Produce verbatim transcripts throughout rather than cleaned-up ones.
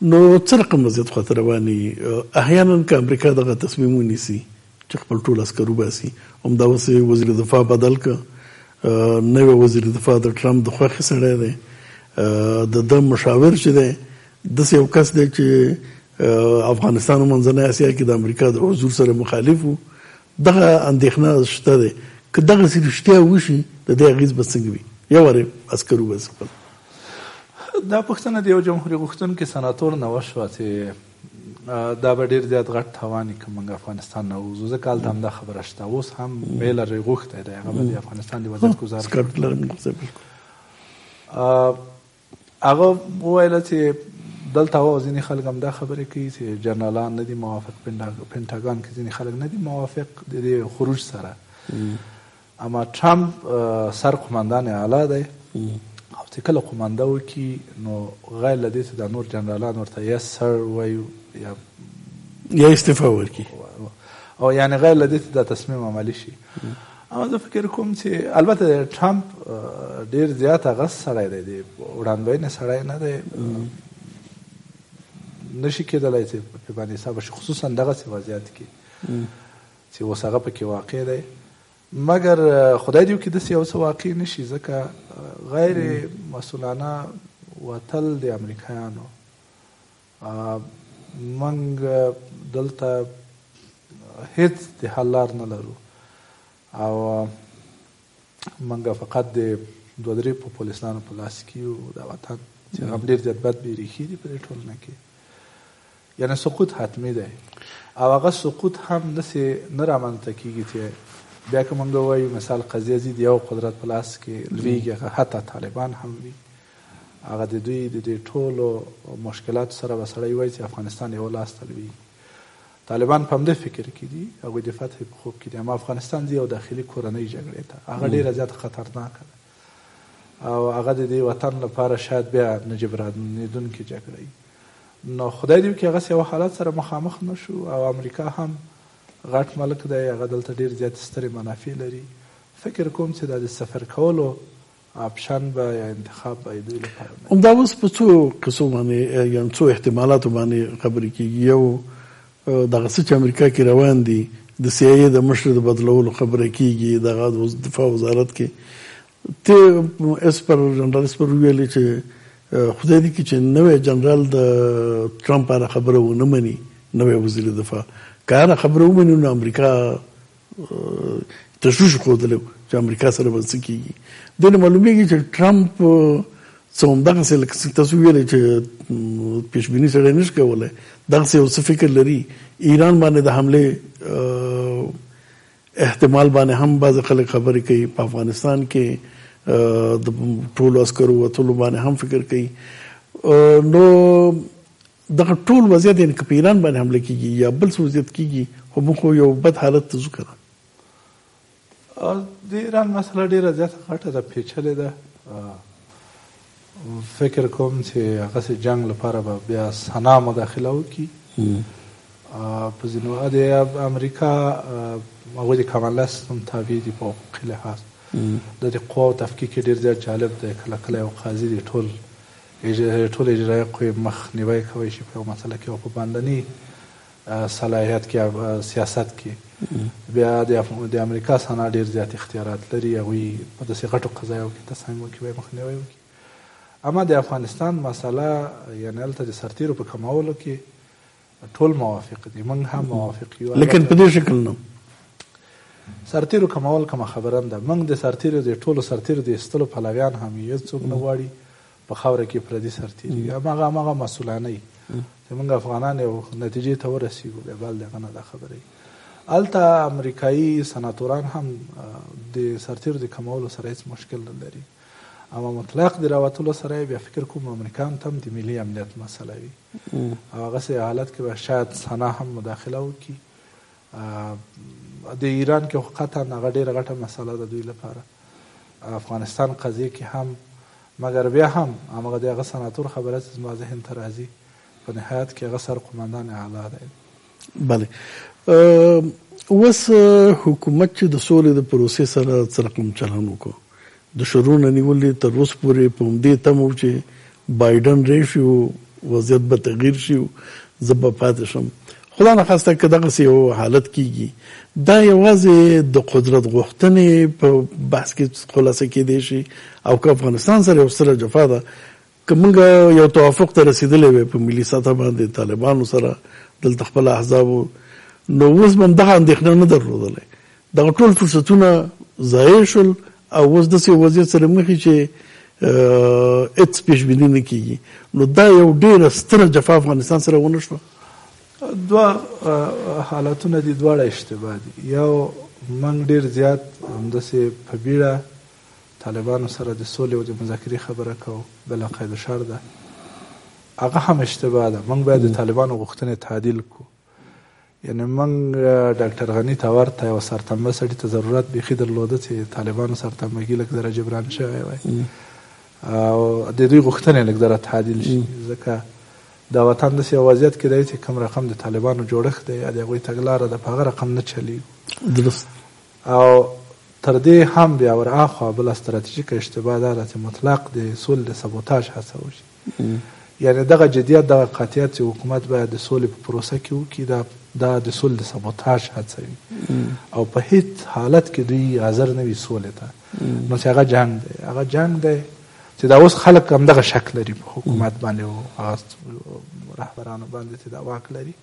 نو څه رقم وضعیت خواته رواني احیانا که امریکا دغه تصمیم ونیسي چې خپل ټول عسکر وباسي، همدا اوس وزیر دفاع بدل که، نوی وزیر دفاع د ټرمپ د خوښې سړی دی، د ده مشاور چې دی داسې یو کس دی چې افغانستان او منځنۍ اسیا کې د امریکا د حضور سره مخالف و. دغه اندېښنه شته دی که دغسې رښتیا وشي د دې اغېز به څنګه وي؟ یو وارې عسکر وباسي خپل. دا پوښتنه د یو جمهوري غوښتونکي سناتور نه وشوه چې دا به ډېر زیات غټ تاوان وي که موږ افغانستان نه ووځو. ځکه هلته همدا خبره شته. اوس هم میلر یې غوښتی دی هغه به د افغانستان د وضعیت ګزار هغه وویله چې دلته هو ځینې خلک هم دا خبرې کوي چې جنرالان نه دي موافق، پنټاګان کې ځینې خلک نه دي موافق د دې خروج سره. اما ټرمپ سرقمندان اعلی دی او چې کله قمانده وکړي نو غیر له دې چې دا نور جنرالان ورته یا سر وایو یا یا استعفا ورکړي او یعنې غیر له دې چې دا تصمیم عملي شي. اما زه فکر کوم چې البته ټرمپ ډېر زیات هغه سړی دی، د وړاندوینې سړی نه دی، نشي کېدلی چې په باندې حساب شي، خصوصا دغسې وضعیت کې چې اوس هغه پکې واقع دی. مګر خدای دې وکړي داسې یو څه واقع نه شي، ځکه غیر مسؤلانه وتل د امریکایانو موږ دلته هیڅ د حل لار نه لرو او موږ فقط د دوه درې پوپولیستانو په لاس کې یو د وطن چې هغه ډېر زیات بد بیریښي دي په دې ټولنه کې. یعنې سقوط حتمي دی او هغه سقوط هم داسې نه رامنځته کېږي چې بیا که موږ وایو مثال قضیه ځي د یو قدرت په لاس کې لویږي، حتی طالبان هم وي، هغه د دوی د دې ټولو مشکلاتو سره به سړی وایي چې افغانستان یو لاس ته لویږي. طالبان په همدې فکر کې دي، هغوی د فتحې په خوب کې دي. اما افغانستان ځي یو داخلي کورنۍ جګړې ته، هغه ډېره زیاته خطرناکه ده او هغه د دې وطن لپاره شاید بیا نه جبرانېدونکې جګړه وي. نو خدای دې وکړي هغسې یو حالت سره مخامخ نه شو او امریکا هم غټ ملک دی، هغه دلته ډېر زیات سترې منافع لري. فکر کوم چې دا د سفر کولو آپشن به یا انتخاب به دوی لپاره نه. همدا اوس په څو قصو باندې یا څو احتمالاتو باندې خبرې کېږي. یو دغه څه چې امریکا کې روان دي، د سی آی ای د مشر د بدلولو خبره کېږي. دغه د دفاع وزارت کې ته اسپر جنرال اسپر ویلي چې خدای دې کړي چې نوی جنرال د ټرمپ هره خبره ونه مني، نوی وزیر دفاع که هره خبره ومني نو امریکا تشویش ښودلی چې امریکا سره به څه کېږي. دې نه معلومېږي چې ټرمپ څه همدغسې لکه څنګه تاسو وویلئ چې پیشبیني سړی نشي کولی، دغسې یو څه فکر لري. ایران باندې د حملې احتمال باندې هم بعضې خلک خبرې کوي، په افغانستان کې د ټولو عسکرو وتلو باندې هم فکر کوي. نو دغه ټول وضعیت یعنې که په ایران باندې حمله کېږي یا بل څه وضعیت کېږي خو موږ خو یو بد حالت ته ځو که نه. د ایران مسله ډېره زیاته غټه ده، پیچلې ده. فکر کوم چې هغسې جنګ لپاره به بیا سنا مداخله وکړي. په ځینو د امریکا هغوی د کامن سیستم تابع دي په حقوقي لحاظ. د دې قواو تفکیک ډېر زیات جالب دی. کله کله یو قاضي د ټول ټول اجرایي قوې مخنیوی کولی شي په یو مسله کې او په باندني صلاحیت کې او سیاست کې بیا د امریکا سنا ډېر زیات اختیارات لري. هغوی په داسې غټو قضایاو کې تصمیم وکړي، مخنیوی وکړي. اما د افغانستان مسله یعنې هلته د سرتیرو په کمولو کې ټول موافق دي، موږ هم موافق یو، لیکن په دې شکل نه. سرتیرو کمول کومه خبره نه ده. موږ د سرتیرو د ټولو سرتیرو د ایستلو پلویان هم یو، څوک نه غواړي په خاوره کې پردي سرتیري. هماغه هماغه مسؤلانه وي چې موږ افغانان یو نتیجې ته ورسېږو، بیا بل دغه نه دا خبره وي. هلته امریکایي سناتوران هم د سرتیرو د کمولو سره هېڅ مشکل نه لري. اما مطلق د راوتلو سره بیا فکر کوم امریکایانو ته هم د ملي امنیت مسله وي او هغسې حالت کې به شاید سنا هم مداخله وکړي. د ایران کې خو قطعا هغه ډېره غټه مسله ده دوی لپاره. افغانستان قضیې کې هم، مګر بیا هم همغه د هغه سناتور خبره چې زما ذهن ته راځي په نهایت کې هغه سرقمندان اعلی دی. بله، اوس حکومت چې د سولې د پروسې سره څه رقم چلن وکړو، د شروع نه نیولې تر اوسه پورې په همدې تمه و چې بایډن ریشو وضعیت به تغییر شي او زه به پاتې شم. خدا نخواسته که دغسې یو حالت کېږي دا یوازې د قدرت غوښتنې په بحث کې خلاصه کېدی شي او که افغانستان سره یو ستره جفا ده که موږ یو توافق ته رسېدلی وی په ملي سطح باندې طالبانو سره دلته خپل احزابو نو اوس به هم دغه اندېښنه نه درلودلی. دغه ټول فرصتونه ضایع شول او اوس داسې وضعیت سره مخ چې هېڅ پیشبیني نه کېږي. نو دا یو ډېره ستره جفا افغانستان سره ونه شوه. دوه حالتونه دي، دواړه اشتباه دي. یو موږ ډېر زیات همداسې په بیړه طالبانو سره د سولې او د مذاکرې خبره کوو، بلاقاعده شر ده. هغه هم اشتباه ده. موږ باید د طالبانو غوښتنې تعدیل کړو. یعنی موږ ډاکټر غني ته ورته یو سرتنبه سړي ته ضرورت بیخي درلوده چې طالبانو سرتنبګي لږ ذره جبران شوی وای او د دوی غوښتنې لږ ذره تعدیل شي، ځکه دا وطن داسې یو وضعیت کې دی چې کوم رقم د طالبانو جوړښت دی د هغوی تګلاره ده په هغه رقم نه چلیږي. درست. او تر دې هم بیا ورهاخوا بله ستراتیژیکه اشتباه دا ده چې مطلق د سولې د سبوتاژ هڅه وشي. یعنی دغه جدیت دغه قاطعیت چې حکومت باید د سولې په پروسه کې وکړي دا دا د سولې د سبوتاژ هڅه وي او په هیڅ حالت کې دوی حاضر نه وي سولې ته. نو چې هغه جنګ دی هغه جنګ دی چې دا اوس خلک هم دغه شک لري په حکومت باندې او هغه رهبرانو باندې چې دا واک لري.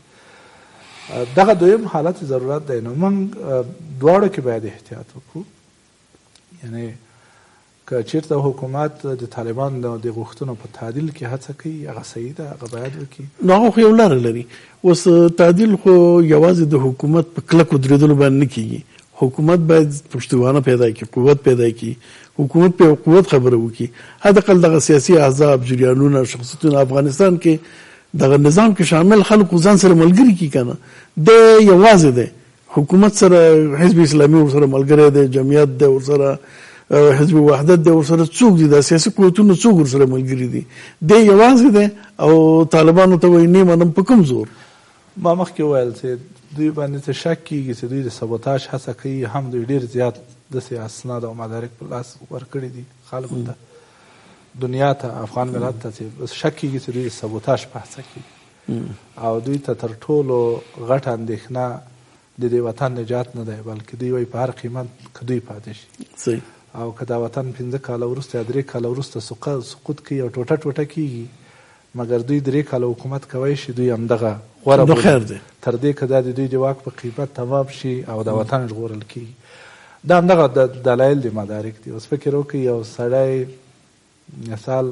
دغه دویم حالت ضرورت دی. نو موږ دواړو کې باید احتیاط وکړو. یعنی که چېرته حکومت د طالبانو د غوښتنو په تعدیل کې هڅه کوي هغه صحیح ده، هغه باید وکړي. نو هغه خو یو لاره لري. اوس تعدیل خو یوازې د حکومت په کلکو درېدلو باندې نه کېږي. حکومت باید پشتوانه پیدا کړي، قوت پیدا کړي. حکومت په قوت خبره وکړي. حداقل دغه سیاسي احزاب، جریانونه، شخصیتونه افغانستان کې دغه نظام کې شامل خلک ځان سره ملګري کړي که نه. د یوازې دی حکومت سره حزب اسلامي ورسره ملګری دی، جمعیت دی ورسره، حزب وحدت دی ورسره، څوک دي دا سیاسي قوتونه څوک ورسره ملګري دي. دی یوازې دی او طالبانو ته وایي نه منم په کوم زور. ما مخکې وویل چې دوی باندې څه شک کېږي چې دوی د سبوتاژ هڅه کوي. هم دوی ډېر زیات داسې اسناد او مدارک په لاس ورکړي دي خلکو ته، دنیا ته، افغان ملت ته، چې شک کېږي چې دوی د سبوتاژ په هڅه کوي او دوی ته تر ټولو غټه اندېښنه د دې وطن نجات نه دی، بلکې دوی وایي په هر قیمت که دوی پاتې شي او که دا وطن پنځه کاله وروسته یا درې کاله وروسته سقوط کوي او ټوټه ټوټه کېږي مګر دوی درې کاله حکومت کوی شي دوی همدغه غوره بولي تر دې که دا د دوی د واک په قیمت تمام شي او د وطن ژغورل کېږي. دا همدغه دلایل دي، مدارک دي. اوس فکر وکړئ یو سړی مثال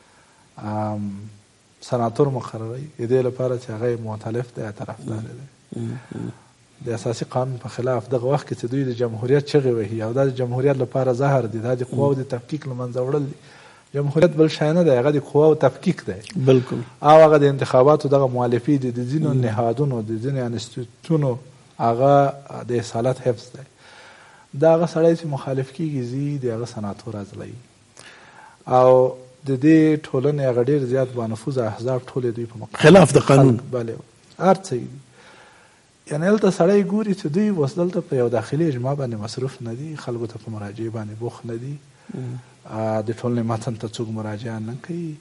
سناتور مقرروي د دې لپاره چې هغه مؤتلف دی یا طرفدار دی د اساسي قانون په خلاف. دغه وخت کې چې دوی د جمهوریت چغې وهي او دا د جمهوریت لپاره زهر دي، دا د قواو د تفکیک له منځه وړل دي. جمهوریت بل شی نه دی، هغه د قواو تفکیک دی. بالکل. او هغه د انتخاباتو دغه مؤلفي دي، د ځینو نهادونو، د ځینو انسټیټوټونو هغه د اصالت حفظ دی. دا هغه سړی چې مخالف کېږي ځي د هغه سناتور عزلوي او د دې ټولنې هغه ډېر زیات بانفوذه احزاب ټول دوی په مقابل خلاف د قانون بله هر څه دي. یعنې هلته سړی ګوري چې دوی اوس دلته په یو داخلي اجماع باندې مصروف نه دي، خلکو ته په مراجعې باندې بوخت نه دي، د ټولنې متن ته څوک مراجعه نه کوي.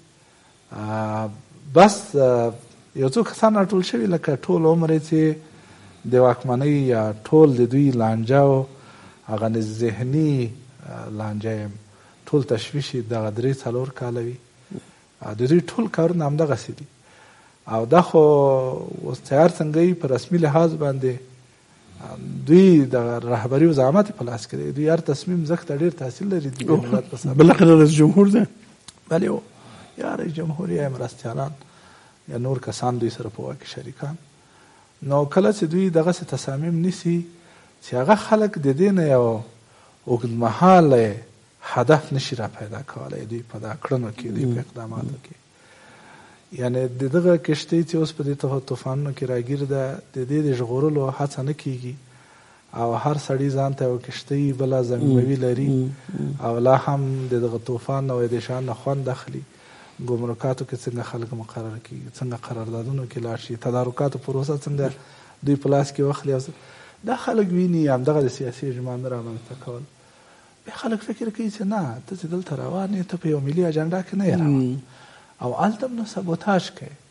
بس یو څو کسان راټول شوي لکه ټول عمر چې د واکمنۍ یا ټول د دوی لانجه هغه ذهني لانجه ټول تشویشي دغه درې څلور کاله وي، د دوی ټول کارونه همدغسې دي. او دا خو اوس چې هر څنګه وي په رسمي لحاظ باندې دوی د رهبري او زعامت په لاس کې دی. دوی هر تصمیم ځکه ته ډېر تاثیر لري د ملت په سر. بالاخره رئیس جمهور دی. بلې و یا رئیس جمهور یا مرستیالان یا نور کسان دوی سره په واک کې شریکان. نو کله چې دوی دغسې تصامیم نیسي چې هغه خلک د دې نه یو اوږدمهاله هدف نشي را پیدا کولی دوی په دا کړنو کې، دوی په اقداماتو کې. یعنی د دغه کشتۍ چې اوس په دې طوفانونو کې راګیر ده د دې د ژغورلو هڅه نه کېږي او هر سړي ځان ته یو کشتۍ بله زمینوي لري او لا هم د دغه طوفان او د شان نه خوند اخلي. ګمرکاتو کې څنګه خلک مقرر کېږي، څنګه قراردادونو کې لاړ شي، تدارکاتو پروسه څنګه دوی په لاس کې واخلي. دا خلک ویني همدغه د سیاسي اجماع نه رامنځته کول. بیا خلک فکر کوي چې نه ته چې دلته روان یې ته په یو ملي اجنډا کې نه یې روان او هلته هم نو سبوتاژ کوي.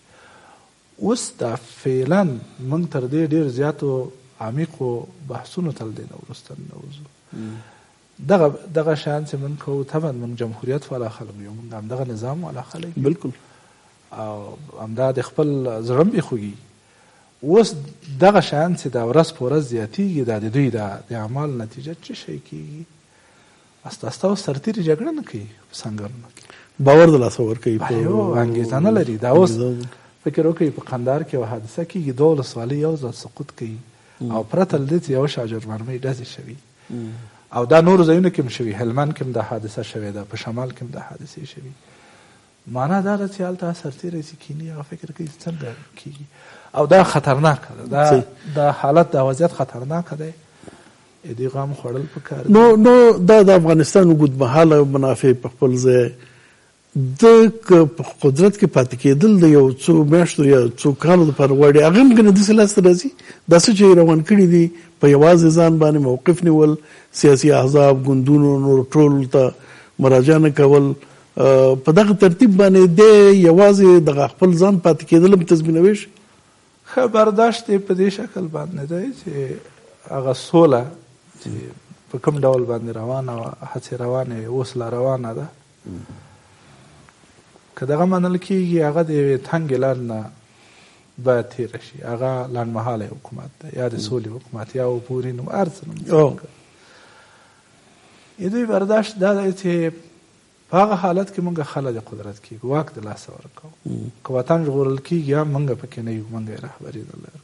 اوس دا فعلا موږ تر دې ډېر زیاتو عمیقو بحثونو ته له دې نه وروسته ننوځو. دغه دغه شیان چې موږ کوو طبعا موږ جمهوریت والا خلک یو، موږ همدغه نظام والا خلک یو بالکل، او همدا د خپل زړه مې خوږي. اوس دغه شیان چې دا ورځ په ورځ زیاتېږي، دا د دوی د اعمال نتیجه څه شی کېږي؟ استه استه اوس سرتېري جګړه نه کوي په سنګرونو کې، باور د لاسه ورکوي، یو انګېزه نه لري. دا اوس فکر وکړئ په قندهار کې یوه حادثه کېږي، دوه ولسوالۍ یو ځل سقوط کوي او پرته له دې چې یوه شاجرمرمۍ ډزې شوي او دا نورو ځایونو کې هم شوي، هلمند کې هم دا حادثه شوې ده، په شمال کې هم دا حادثې شوي. معنا دا ده چې هلته سرتېری چې کیني هغه فکر کوي څنګه کېږي او دا خطرناکه ده، دا دا حالت دا وضعیت خطرناکه دی. دې غام خوړل پکار نو نو دا د افغانستان اوږدمهاله منافع په خپل ځای د په قدرت کې پاتې کېدل د یو څو میاشتو یا څو کالو لپاره غواړي. هغه هم که نه داسې لاسته راځي، دا څه چې روان کړي دي په یوازې ځان باندې موقف نیول، سیاسي احزاب ګوندونو نور ټول ته مراجعه نه کول، په دغه ترتیب باندې د یوازې دغه خپل ځان پاتې کېدل هم تضمینوي شي. ښه برداشت یې په دې شکل باندې دی چې هغه سوله چې په کوم ډول باندې روانه وه، هڅې روانې اوس لا روانه ده، که دغه منل کېږي هغه د یوې تنګې لار نه باید تېره شي. هغه لنډمهالی حکومت دی یا د سولې حکومت یا عبوري نوم هر څه نوم. دوی برداشت دا دی چې په هغه حالت کې موږ خله د قدرت کېږو، واک د لاسه ورکوو، که وطن ژغورل کېږي هم موږ پکې نه یو، موږ یې رهبري نه لرو.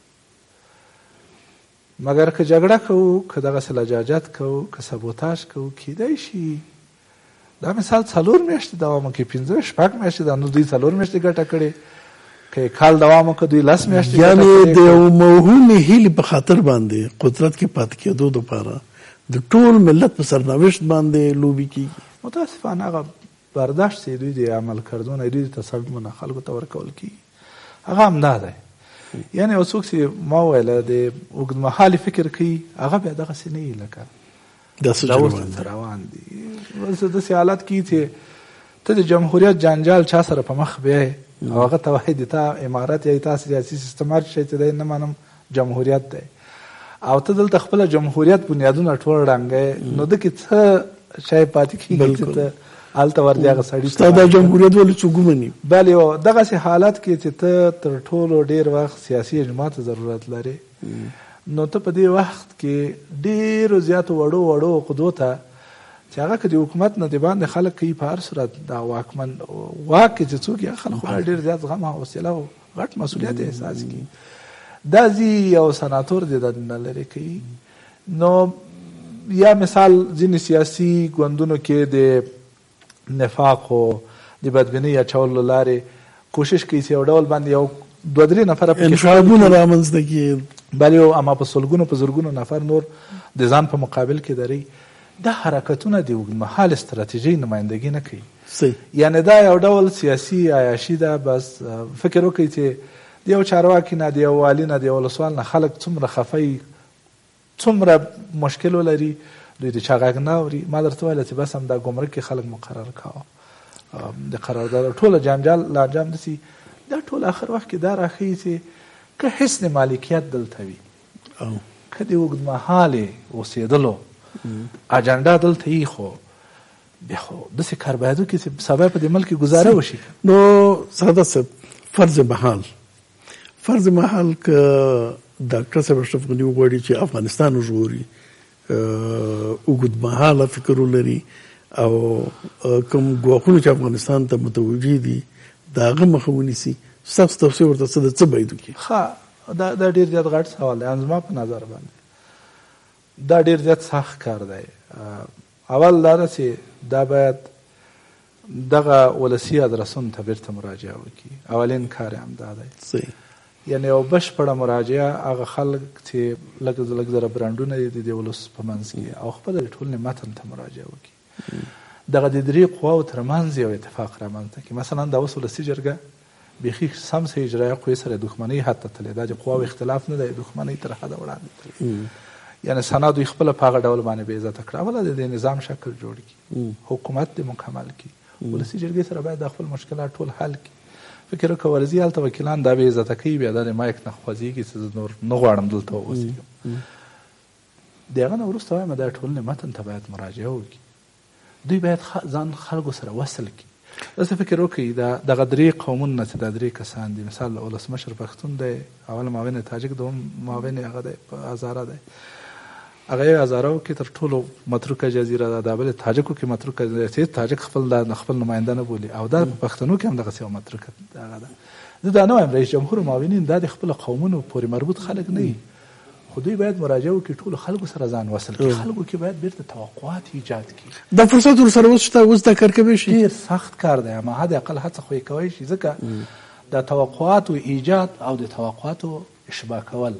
مګر که جګړه کوو، که دغسې لجاجت کوو، که سبوتاژ کوو، کېدی شي دا مثال څلور میاشتې دوام وکړي، پنځه شپږ میاشتې دا نو دوی څلور میاشتې ګټه کړې، که کال دوام وکړه دوی لس میاشتې ګټه کړې. یعنې د یو موهومې هیلې په خاطر باندې قدرت کې پاتې کېدو دپاره د ټول ملت په سرنوشت باندې لوبې کېږي. متاسفانه هغه برداشت چې دوی د عمل کردونه دوی د تصمیمونه خلکو ته ورکول کېږي هغه همدا دی. یعنې یو څوک چې ما وویله د اوږدمهالي فکر کوي هغه بیا دغسې نه وي لکه دا څه روان دي. داسې حالت کې چې ته د جمهوریت جنجال چا سره په مخ بیایې او هغه ته وایي د تا امارت یا تا سیاسي سیستم هر شی چې دی نه منم جمهوریت دی، او ته دلته خپله جمهوریت بنیادونه ټول ړنګوې، نو ده کې څه شی پاتې کېږي چې ته هلته ورځې هغه سړي ستا دا جمهوریت ولې څوک ومني؟ بلې یو دغسې حالت کې چې ته تر ټولو ډېر وخت سیاسي اجماع ته ضرورت لرې، نو ته په دې وخت کې ډېرو زیاتو وړو وړو عقدو ته چې هغه که د حکومت نه د باندې خلک کوي په هر صورت دا واکمن واک کې چې څوک یې خلک خو ډېر زیات زغم او حوصله او غټ مسؤلیت احساس کوي، دا ځي یو سناتور دې دا نه لرې کوي. نو یا مثال ځینې سیاسي ګوندونو کې د نفاق او د بدبینۍ اچولو لارې کوشش کوي چې یو ډول باندې یو دوه درې نفره انشابونه رامنځته کړي، بلې اما په سلګونو په زرګونو نفر نور د ځان په مقابل کې دري. دا حرکتونه د اوږدمهال استراتیژۍ نمایندګي نه کوي. یعنې دا یو ډول سیاسي عیاشي ده. بس فکر وکړئ چې د یو چارواکي نه، د یو والي نه، د یو ولسوال نه خلک څومره خفه څومره مشکل ولري، دوی د چا غږ نه اوري. ما درته ویله چې بس همدا ګمرک کې خلک مقرر کوه د قرارداد ټوله جنجال لا انجام دسي. دا ټول آخر وخت کې دا راښیي چې که حسن مالکیت دلته وي، که د اوږدمهالې اوسېدلو اجنډا دلته وي، خو بیا خو داسې کار باید وکړي چې سبا په دې ملک کې ګزاره وشي. نو ساده صاحب، فرض محال فرض محال که ډاکټر صاحب اشرف غني وغواړي چې افغانستان وژغوري، اوږدمهاله فکر ولري او کوم ګواښونه چې افغانستان ته متوجه دي د هغه مخه ونیسي، ستاسو توصیه ورته څه ده؟ څه باید وکړي؟ ښه، دا دا ډېر زیات غټ سوال دی. زما په نظر باندې دا ډېر زیات سخت کار دی. اول دا ده چې دا باید دغه ولسي ادرسونو ته بیرته مراجعه وکړي. اولین کار یې همدا دی. یعنې یو بشپړه مراجعه، هغه خلک چې لږ لږ زره برانډونه دي د ولس په منځ کې، او خپله د ټولنې متن ته مراجعه وکړي. دغه د درې قواو ترمنځ یو اتفاق رامنځته کړي. مثلا دا اوس ولسي جرګه بیخي سم سه اجرایه قوې سره دښمنۍ حد ته تللې. دا د قواو اختلاف نه دی، دښمنۍ تر حده وړاندې تللې. یعنې سنا دوی خپله په هغه ډول باندې بې عزته کړه. اوله د دې نظام شکل جوړ کړي، حکومت دې مکمل کړي. ولسي جرګې سره باید دا خپل مشکلات ټول حل کړي. فکر وکړه ورځي هلته وکیلان دا بې عزته کوي، بیا دا د مایک نه خوځېږي چې زه نور نه غواړم دلته واوسېږم. د هغه نه وروسته وایم دا ټولنې متن ته باید مراجعه وکړي، دوی باید ځان خلکو سره وصل کړي. داسې فکر وکړئ دغه درې قومونه چې دا درې کسان دي، مثال ولسمشر پښتون دی، اول معاون تاجک، دوم معاون هغه دی هزاره دی، هغه یې هزاره کې تر ټولو متروکه جزیره ده، دا بل تاجکو کې متروکه جزیره، تاجک خپل د خپل نماینده نه بولي، او دا په پښتنو کې هم دغسې یو متروکه هغه ده. زه دا نه وایم رئیس جمهور معاونین دا د خپلو قومونو پورې مربوط خلک نه وي، خو دوی باید مراجعه وکړي، ټولو خلکو سره ځان وصل کړي، خلکو کې باید بیرته توقعات ایجاد کړي. دا فرصت ورسره اوس شته، اوس دا کار کولی شي؟ ډېر سخت کار دی، اما حد اقل هڅه خو یې کوی شي، ځکه د توقعاتو ایجاد او د توقعاتو اشباع کول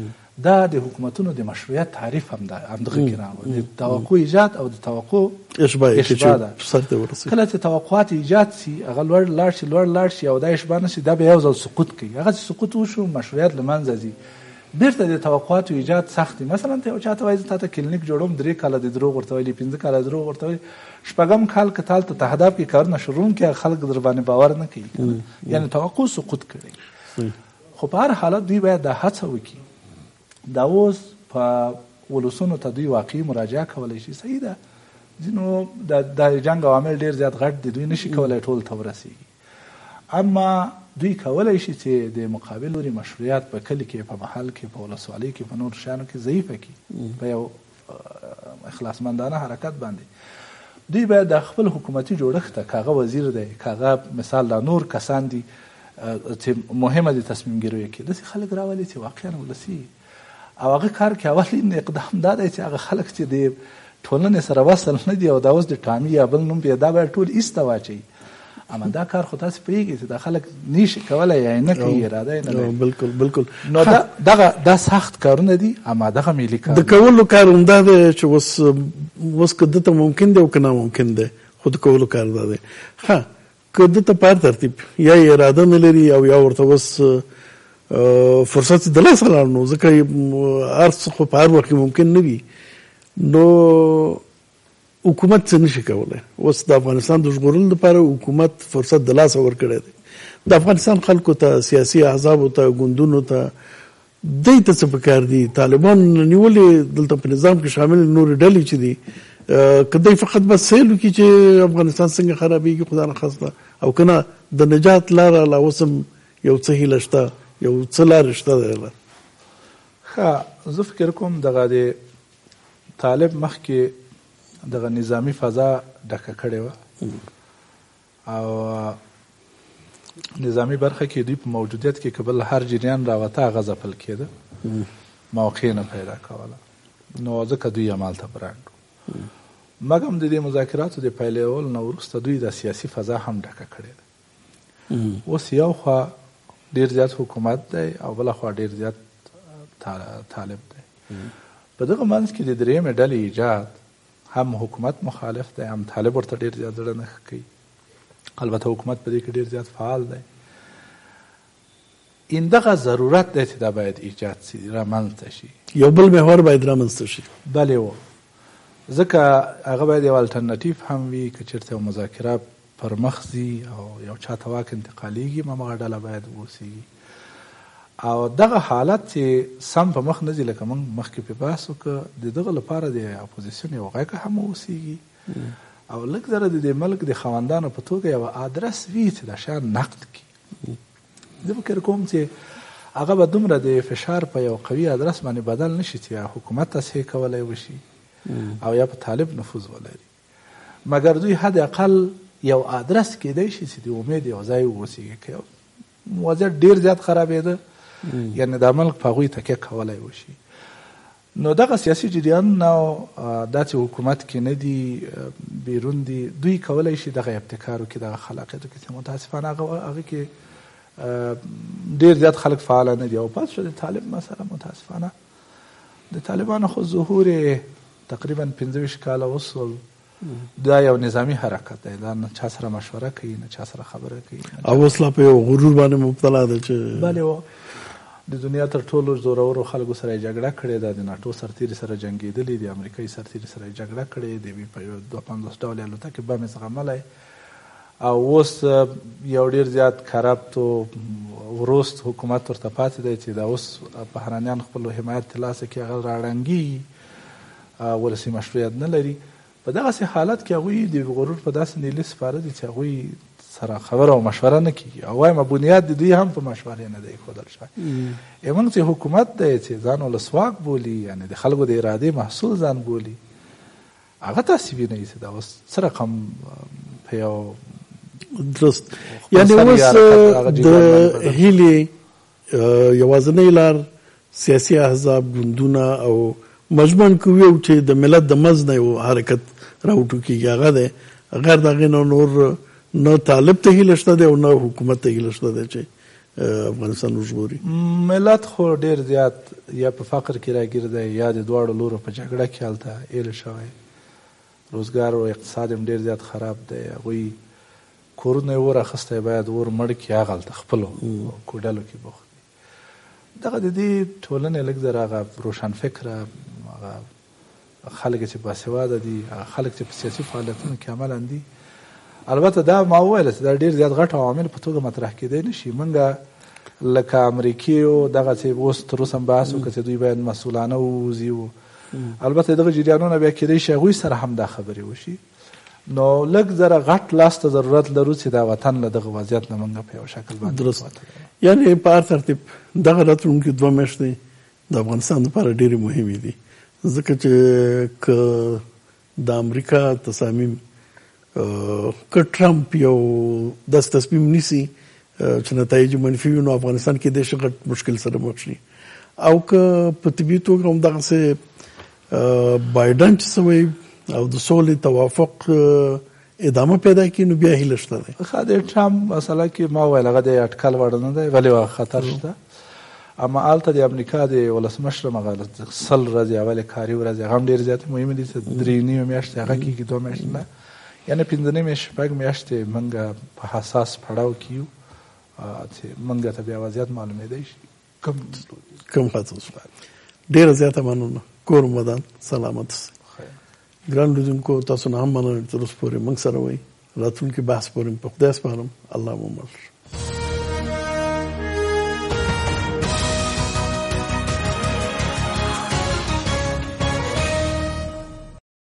دا د حکومتونو د مشروعیت تعریف هم ده، همدغه کې راغلی د توقع ایجاد او د توقع اشباع ده. کله چې توقعات ایجاد سي، هغه لوړ لاړ شي لوړ لاړ شي او دا اشباع نه شي، دا بیا یو ځل سقوط کوي. هغه چې سقوط وشو مشروعیت له منځه ځي، بیرته د توقعاتو ایجاد سخت دی. مثلا ته یو چا ته وایي زه تا ته کلینیک جوړوم، درې کاله د دروغ ورته ویلي، پنځه کاله د دروغ ورته ویلي، شپږم کال که تا هلته تهداب کې کارونه شروع کړي، خلک در باندې باور نه کوي، یعنې توقع سقوط کړي. خو په هر حالت دوی باید دا هڅه وکړي، دا اوس په ولسونو ته دوی واقعي مراجعه کولی شي. صحیح ده ځینو د جنګ عوامل ډېر زیات غټ دي، دوی نشي کولی ټول ته ورسېږي، اما دوی کولی شي چې د مقابل لوري مشروعیت په کلي کې، په محل کې، په ولسوالۍ کې، په نور شیانو کې ضعیفه کړي په یو اخلاصمندانه حرکت باندې. دوی باید د خپل حکومتي جوړښت ته، که هغه وزیر دی، که هغه مثال دا نور کسان دي چې مهمه دي تصمیم ګیریو کې، داسې خلک راولي چې واقعا ولسي او هغه کار کې اولین اقدام دا دی چې هغه خلک چې د ټولنې سره وصل نه دي او دا اوس د ټامي یا بل نوم بیا دا باید ټول ایسته واچوي. اما دا کار خو تاسو پوهیږئ چې دا خلک نشي کولی یا نه کوي، اراده یې نه لري. بالکل بالکل. نو دا دغه دا سخت کارونه دي، اما دغه ملي کار د کولو کار همدا دی چې اوس اوس که دته ممکن دی او که ناممکن دی، خو د کولو کار دا دی. ښه که دته په هر ترتیب یا یې اراده نه لري او یا ورته اوس فرصت د لاسه لاړ، نو ځکه هر څه خو په هر وخت کې ممکن نه وي، نو حکومت څه نشي کولی. اوس د افغانستان د ژغورلو لپاره حکومت فرصت د لاسه ورکړی دی. د افغانستان خلکو ته، سیاسي احزابو ته، ګوندونو ته، دوی ته څه پکار دي؟ طالبان نیولې دلته په نظام کې شامل نورې ډلې چې دي، که دوی فقط بس سیل وکړي چې افغانستان څنګه خرابېږي خدا نخواسته، او که نه د نجات لاره لا اوس هم یو څه هیله شته، یو څه لارې شته دی. ښه زه فکر کوم دغه د طالب مخکې دغه نظامی فضا ډکه کړې وه او نظامی برخه کې دوی په موجودیت کې که بل هر جریان راوته هغه ځپل کېده، موقع نه پیدا کوله، نو ځکه دوی همالته برانډ و. مګم د دې مذاکراتو د پیلولو نه وروسته دوی د سیاسي فضا هم ډکه کړې ده. اوس یو خوا ډېر زیات حکومت دی او بله خوا ډېر زیات طالب دی. په دغه منځ کې د درېیمې ډلې ایجاد، هم حکومت مخالف دی، هم طالب ورته ډېر زیات زړه نه ښه کوي، البته حکومت په دې کې ډېر زیات فعال دی. این دغه ضرورت دی چې دا باید ایجاد شي، رامنځته شي، یو بل محور باید رامنځته شي. بلې و ځکه هغه باید یو الټرناتیو هم وي، که چېرته یو مذاکره پر مخ ځي او یو چا ته واک انتقالېږي، همغه ډله باید واوسېږي. او دغه حالت چې سم په مخ نه ځي، لکه موږ مخکې پې بحث وکړه، د دغه لپاره د اپوزیسیون یو غږ هم واوسېږي او لږ ذره د دې ملک د خاوندانو په توګه یو ادرس وي چې دا شیان نقد کړي. زه فکر کوم چې هغه به دومره د فشار په یو قوي ادرس باندې بدل نشي چې یا حکومت تصحیح کولی وشي او یا په طالب نفوذ ولري، مګر دوی حد اقل یو ادرس کېدی شي چې د امید یو ځای واوسېږي. که وضعیت ډېر زیات خرابېده، یعنې دا ملک په هغوی تکیه کولی وشي، نو دغه سیاسي جریانونه دا چې حکومت کې نه دي، بیرون دي، دوی کولی شي دغه ابتکار وکړي، دغه خلاقیت وکړي چې متاسفانه هغه کې ډېر زیات خلک فعاله نه دي. او پس شو د طالب مسله، متاسفانه د طالبانو خو ظهور تقریبا پنځه ویشت کاله وسول، دا یو نظامی حرکت دی، دا نه چا سره مشوره کوي، نه چا سره خبره کوي، او اوس لا په یو غرور باندې مبتلا ده چې بلې و د دنیا تر ټولو زورورو خلکو سره یې جګړه کړې ده، د ناټو سرتیري سره جنګېدلي، د امریکایي سرتیري سره یې جګړه کړې، د په یو دوه پنځوس ډول الوتکې بم یې زغملی، او اوس یو ډیر زیات کرپټ او وروست حکومت ورته پاتې دی چې دا اوس بهرانیان خپل حمایت ترلاسه کړي، هغه راړنګي ولسي مشروعیت نه لري. په دغسې حالت کې هغوی د غرور په داسې نیلي سپاره دي چې هغوی سره خبره او مشوره نه کېږي، او وایم بنیاد د دوی هم په مشورې نه دی ایښودل شوی. موږ چې حکومت دی چې ځان ولسواک بولي، یعنې د خلکو د ارادې محصول ځان بولي، هغه تاسې وینئ چې دا اوس څه رقم په یو درست یعنې اوس د هیلې یوازینۍ لار سیاسي احزاب، ګوندونه او مجموعاً که ویو چې د ملت د منځ نه یو حرکت راوټوکېږي، هغه دی. غیر د هغې نه نور نه طالب ته هیله شته دی او نه حکومت ته هیله شته دی چې افغانستان وژغوري. ملت خو ډېر زیات یا په فقر کې راګیر دی یا د دواړو لورو په جګړه کې هلته ایله شوی، روزګار او اقتصاد هم ډېر زیات خراب دی. هغوی کورونه یې اور اخیستی، باید اور مړ کړي، هغه هلته خپلو کوډلو کې بوخت دي. دغه د دې ټولنې لږ زر هغه روشنفکره خلک چې باسواده دي، خلک چې په سیاسي فعالیتونو کې عملاً دي. البته دا ما وویل چې دا ډېر زیات غټ عوامل په توګه مطرح کېدی نه شي. موږ لکه امریکې او دغسې اوس تر اوسه هم بحث وکړو چې دوی باید مسؤلانه ووځي. البته دغه جریانونه بیا کېدی شي هغوی سره هم دا خبرې وشي. نو لږ زره غټ لاس ته ضرورت لرو چې دا وطن له دغه وضعیت نه موږ په یو شکل باندې درست. یعنې په هر ترتیب دغه راتلونکي دوه میاشتې د افغانستان لپاره ډېرې مهمې دي، ځکه چې که د امریکا تصامیم، که ټرمپ یو داسې تصمیم نیسي چې نتایج منفي وي، نو افغانستان کې د غټ مشکل سره مخ شي. او که په طبیعي توګه هم دغسې بایډن چې څه وایي او د سولې توافق ادامه پیدا کړي، نو بیا هیله شته دی. ښه د ټرمپ مسله کې ما وویل هغه د اټکل وړ نه دی، ولې هغه خطر شته. اما هلته د امریکا د ولسمشر هغه سل ورځې اولې کاري ورځې هغه هم ډېرې زیاتې مهمې دي چې درې نیمې میاشتې هغه کېږي، دوه میاشتې نه، یعنې پنځه نیمې شپږ میاشتې موږ په حساس پړاو کې یو چې موږ ته بیا وضعیت معلومېدی شي کوم کوم خطر شو. ډېره زیاته مننه. کور مدان سلامت اوسئ. ګران لیدونکو، تاسو نه هم مننه چې تر اوسه پورې موږ سره وئ. راتلونکي بحث پورې په خدای سپارم. الله مو مل.